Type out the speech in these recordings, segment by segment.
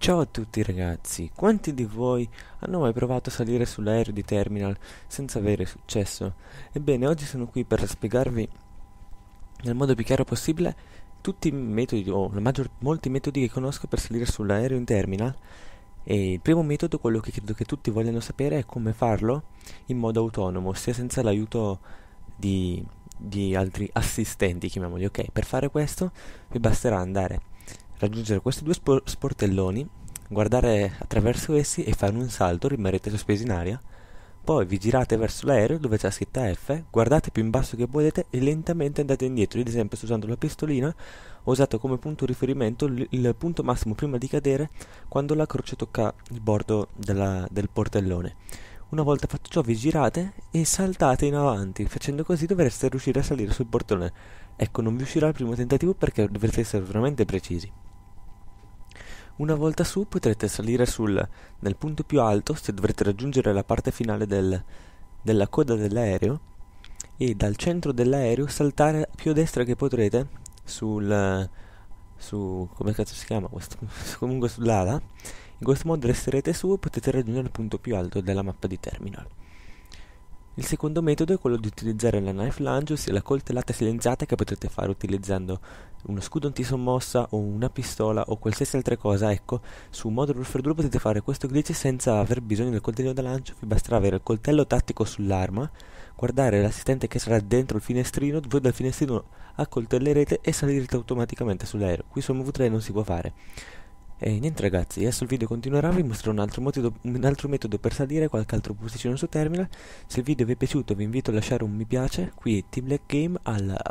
Ciao a tutti ragazzi, quanti di voi hanno mai provato a salire sull'aereo di Terminal senza avere successo? Ebbene, oggi sono qui per spiegarvi nel modo più chiaro possibile tutti i metodi, o molti metodi che conosco per salire sull'aereo in Terminal. E il primo metodo, quello che credo che tutti vogliano sapere, è come farlo in modo autonomo, ossia senza l'aiuto di altri assistenti, chiamiamoli. Ok, per fare questo vi basterà raggiungere questi due sportelloni, guardare attraverso essi e fare un salto, rimarrete sospesi in aria, poi vi girate verso l'aereo dove c'è scritta F, guardate più in basso che potete e lentamente andate indietro. Io ad esempio sto usando la pistolina, ho usato come punto riferimento il punto massimo prima di cadere quando la croce tocca il bordo del portellone. Una volta fatto ciò vi girate e saltate in avanti, facendo così dovreste riuscire a salire sul portellone. Ecco, non vi uscirà al primo tentativo perché dovrete essere veramente precisi. Una volta su potrete salire nel punto più alto, se dovrete raggiungere la parte finale della coda dell'aereo, e dal centro dell'aereo saltare più a destra che potrete come cazzo si chiama questo? Comunque sull'ala. In questo modo resterete su e potete raggiungere il punto più alto della mappa di Terminal. Il secondo metodo è quello di utilizzare la knife lunge, ossia la coltellata silenziata che potrete fare utilizzando uno scudo antisommossa o una pistola o qualsiasi altra cosa. Ecco, su Modern Warfare 2 potete fare questo glitch senza aver bisogno del coltello da lancio, vi basterà avere il coltello tattico sull'arma, guardare l'assistente che sarà dentro il finestrino, voi dal finestrino accoltellerete e salirete automaticamente sull'aereo. Qui su MV3 non si può fare. E niente ragazzi, adesso il video continuerà, vi mostrerò un altro metodo per salire, qualche altro posticino su Terminal. Se il video vi è piaciuto vi invito a lasciare un mi piace, qui Team Black Game,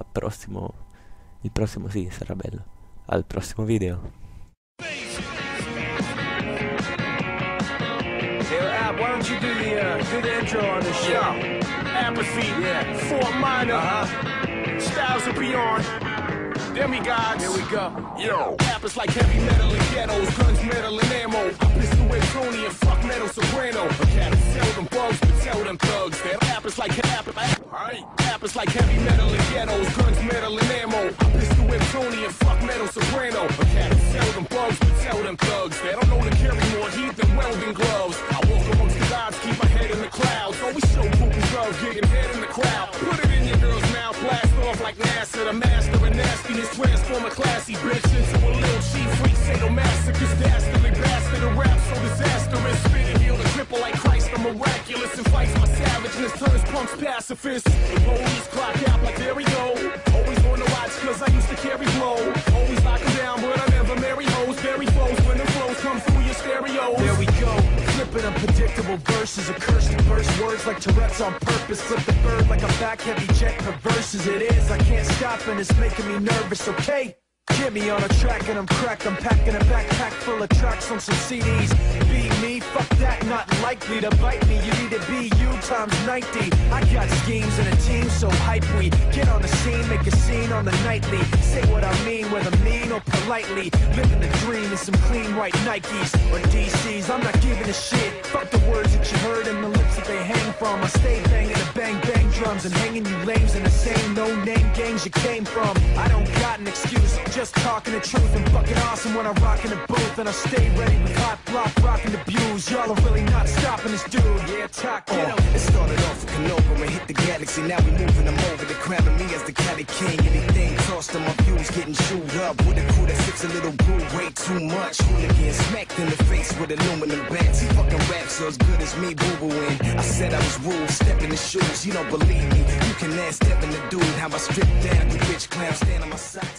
il prossimo sì, sarà bello, al prossimo video. Why don't you do the intro on the show? Apathy, Fort Minor, Styles of Beyond. Demigods, here we go. Yo, rappers like heavy metal and ghettos, guns, metal and ammo. Pistol with Tony and fuck metal soprano. Okay, tell them bugs, but tell them thugs. They're rappers like heavy metal and ghettos, guns, metal and ammo. Pistol with Tony and fuck metal soprano. Okay, tell them bugs, but tell them thugs. They don't know to carry more heat than welding gloves. I walk amongst the gods, keep my head in the clouds. Always show poop and love, getting head in the crowd. Put it in your girl's mouth, blast off like NASA, the master of nastiness. Transform a classy bitch into a little cheap freak, sadomasochist, dastardly bastard, a rap so disastrous. Spit and heal the cripple like Christ, I'm miraculous, and fights my savageness, turns punks pacifists. The police clock out like there we go. Always on the watch cause I used to carry blow. Always lock them down but I never marry hoes. Bury foes when the flows come through your stereos. There we go, flipping unpredictable verses, a curse to burst words like Tourette's on purpose. Flip the bird like a back heavy jet, perverse as it is. I can't stop and it's making me nervous, okay? Get me on a track and I'm cracked. I'm packing a backpack full of tracks on some CDs. Be me, fuck that, not likely to bite me. You need to be you times 90. I got schemes and a team so hype we get on the scene, make a scene on the nightly. Say what I mean, whether mean or politely. Living the dream in some clean white Nikes or DCs. I'm not giving a shit. Fuck the words that you heard and the lips that they hang from. I stay banging the bang bang drums and hanging you lames in the same no-name gangs you came from. I don't got an excuse, just talking the truth and fucking awesome when I rock in the booth. And I stay ready with hot block, rocking the views. Y'all are really not stopping this dude. Yeah, talk, get him. It started off with Canova and hit the galaxy. Now we moving them over. They're crowning me as the Cali King. Anything tossed on my views, getting chewed up. With a crew that sits a little brew, way too much. Hooligan smacked in the face with aluminum bats. He fucking raps so as good as me boo-booing. I said I was rude, step in the shoes. You don't believe me, you can ask Devin the dude how I strip down. You bitch clowns stand on my side.